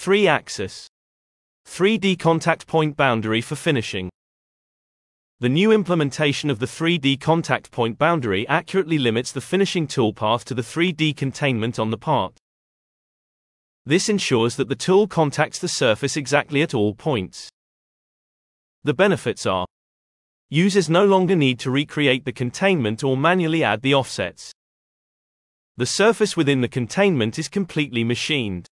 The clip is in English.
3-axis 3D contact point boundary for finishing. The new implementation of the 3D contact point boundary accurately limits the finishing toolpath to the 3D containment on the part. This ensures that the tool contacts the surface exactly at all points. The benefits are: users no longer need to recreate the containment or manually add the offsets. The surface within the containment is completely machined.